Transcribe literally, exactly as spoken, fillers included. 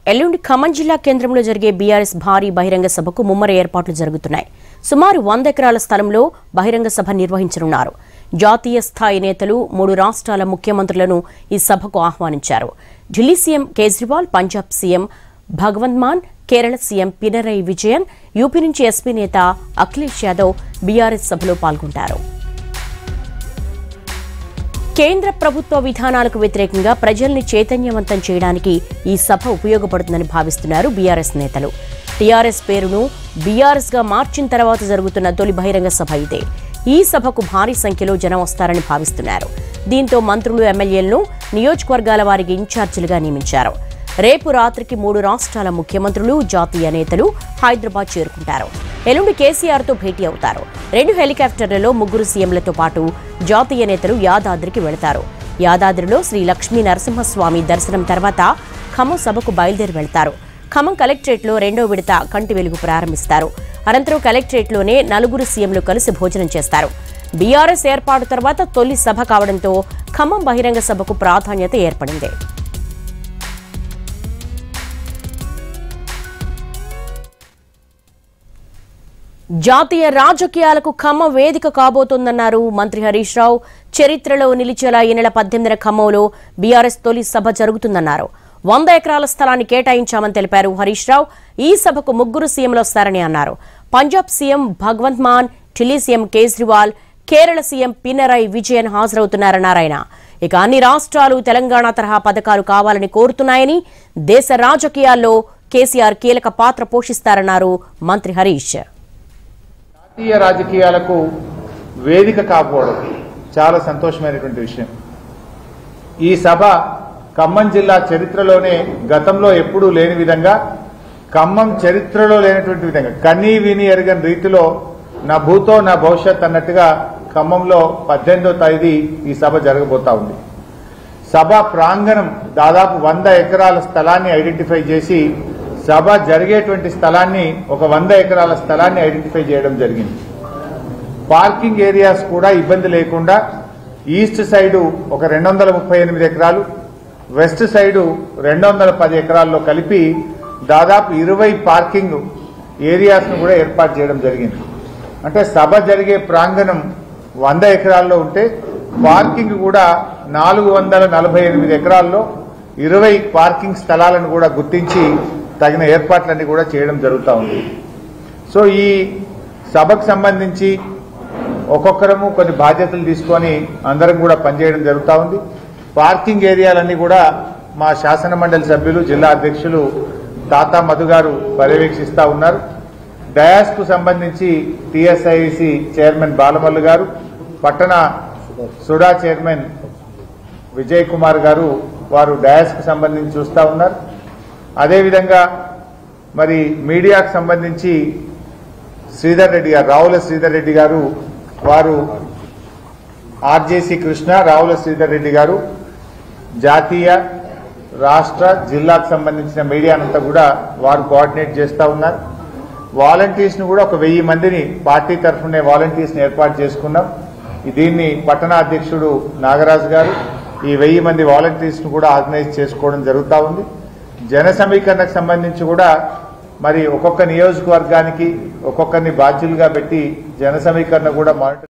ఎల్లుండి ఖమ్మం జిల్లా కేంద్రంలో జరిగే బీఆర్ఎస్ భారీ బహిరంగ సభకు ముమ్మర ఏర్పాట్లు జరుగుతున్నాయి. సుమారు వంద ఎకరాల స్థలంలో బహిరంగ సభ నిర్వహించనున్నారు. జాతీయ స్థాయి నేతలు, మూడు రాష్ట్రాల ముఖ్యమంత్రులను ఈ సభకు ఆహ్వానించారు. Delhi CM Kejriwal, Punjab CM Bhagwant Mann, Kerala CM Pinarayi Vijayan, UP నుంచి ఎస్పీ నేత అఖిలేష్ యాదవ్ బీఆర్ఎస్ సభలో పాల్గొంటారు. కేంద్ర ప్రభుత్వ విధానాలకు వ్యతిరేకంగా ప్రజల్ని చైతన్యవంతం చేయడానికి ఈ సభ ఉపయోగపడుతుందని భావిస్తున్నారు బీఆర్ఎస్ నేతలు. టీఆర్ఎస్ పేరును బీఆర్ఎస్ గా మార్చిన తర్వాత జరుగుతున్న తొలి బహిరంగ సభ ఇదే. ఈ సభకు భారీ సంఖ్యలో జనం వస్తారని భావిస్తున్నారు. దీంతో మంత్రులు, ఎమ్మెల్యేలను నియోజకవర్గాల వారికి ఇన్ఛార్జీలుగా నియమించారు. రేపు రాత్రికి మూడు రాష్ట్రాల ముఖ్యమంత్రులు, జాతీయ నేతలు హైదరాబాద్ చేరుకుంటారు. ఎల్లుండి కేసీఆర్తో భేటీ అవుతారు. రెండు హెలికాప్టర్లలో ముగ్గురు సీఎంలతో పాటు జాతీయ నేతలు యాదాద్రికి వెళతారు. యాదాద్రిలో శ్రీ లక్ష్మీ నరసింహస్వామి దర్శనం తర్వాత ఖమ్మం సభకు బయలుదేరి వెళతారు. ఖమ్మం కలెక్టరేట్లో రెండో విడత కంటి వెలుగు ప్రారంభిస్తారు. అనంతరం కలెక్టరేట్లోనే నలుగురు సీఎంలు కలిసి భోజనం చేస్తారు. బీఆర్ఎస్ ఏర్పాటు తర్వాత తొలి సభ కావడంతో ఖమ్మం బహిరంగ సభకు ప్రాధాన్యత ఏర్పడింది. జాతీయ రాజకీయాలకు ఖమ్మం వేదిక కాబోతోందన్నారు మంత్రి హరీష్ రావు. చరిత్రలో నిలిచేలా ఈ నెల పద్దెనిమిదిన ఖమ్మంలో బీఆర్ఎస్ తొలి సభ జరుగుతుందన్నారు. వంద ఎకరాల స్థలాన్ని కేటాయించామని తెలిపారు హరీష్ రావు. ఈ సభకు ముగ్గురు సీఎంలు వస్తారని అన్నారు. Punjab CM Bhagwant Mann, Delhi CM Kejriwal, Kerala CM Pinarayi Vijayan హాజరవుతున్నారన్నారు ఆయన. ఇక అన్ని రాష్ట్రాలు తెలంగాణ తరహా పథకాలు కావాలని కోరుతున్నాయని, దేశ రాజకీయాల్లో కేసీఆర్ కీలక పాత్ర పోషిస్తారన్నారు మంత్రి హరీష్. జాతీయ రాజకీయాలకు వేదిక కాకపోవడం చాలా సంతోషమైనటువంటి విషయం. ఈ సభ ఖమ్మం జిల్లా చరిత్రలోనే గతంలో ఎప్పుడూ లేని విధంగా, ఖమ్మం చరిత్రలో లేనటువంటి విధంగా, కన్నీ విని ఎరగని రీతిలో నా భూతో నా భవిష్యత్ అన్నట్టుగా ఖమ్మంలో పద్దెనిమిదో తేదీ ఈ సభ జరగబోతా ఉంది. సభ ప్రాంగణం దాదాపు వంద ఎకరాల స్థలాన్ని ఐడెంటిఫై చేసి సభ జరిగేటువంటి స్థలాన్ని ఒక వంద ఎకరాల స్థలాన్ని ఐడెంటిఫై చేయడం జరిగింది. పార్కింగ్ ఏరియాస్ కూడా ఇబ్బంది లేకుండా ఈస్ట్ సైడు ఒక రెండు వందల ముప్పై ఎనిమిది ఎకరాలు, వెస్ట్ సైడు రెండు వందల పది ఎకరాల్లో కలిపి దాదాపు ఇరవై పార్కింగ్ ఏరియాస్ ను కూడా ఏర్పాటు చేయడం జరిగింది. అంటే సభ జరిగే ప్రాంగణం వంద ఎకరాల్లో ఉంటే పార్కింగ్ కూడా నాలుగు వందల నలభై ఎనిమిది ఎకరాల్లో ఇరవై పార్కింగ్ స్థలాలను కూడా గుర్తించి తగిన ఏర్పాట్లన్నీ కూడా చేయడం జరుగుతూ ఉంది. సో ఈ సభకు సంబంధించి ఒక్కొక్కరము కొన్ని బాధ్యతలు తీసుకొని అందరం కూడా పనిచేయడం జరుగుతూ ఉంది. పార్కింగ్ ఏరియాలన్నీ కూడా మా శాసన మండలి సభ్యులు, జిల్లా అధ్యక్షులు తాతా మధు గారు పర్యవేక్షిస్తూ ఉన్నారు. డయాస్ కు సంబంధించి టీఎస్ఐసి చైర్మన్ బాలమల్లు గారు, పట్టణ సుడా చైర్మన్ విజయ్ కుమార్ గారు వారు డయాస్ కు సంబంధించి చూస్తూ ఉన్నారు. అదేవిధంగా మరి మీడియాకు సంబంధించి శ్రీధర్ రెడ్డి గారు, రావుల శ్రీధర్ రెడ్డి గారు వారు ఆర్జేసీ కృష్ణ, రావుల శ్రీధర్ రెడ్డి గారు జాతీయ, రాష్ట్ర, జిల్లాకు సంబంధించిన మీడియానంతా కూడా వారు కోఆర్డినేట్ చేస్తూ ఉన్నారు. వాలంటీర్స్ ను కూడా ఒక వెయ్యి మందిని పార్టీ తరఫునే వాలంటీర్స్ ని ఏర్పాటు చేసుకున్నాం. దీన్ని పట్టణ అధ్యక్షుడు నాగరాజు గారు ఈ వెయ్యి మంది వాలంటీర్స్ ను కూడా ఆర్గనైజ్ చేసుకోవడం జరుగుతూ ఉంది. జన సమీకరణకు సంబంధించి కూడా మరి ఒక్కొక్క నియోజకవర్గానికి ఒక్కొక్కరిని బాధ్యులుగా పెట్టి జన సమీకరణ కూడా మానిటర్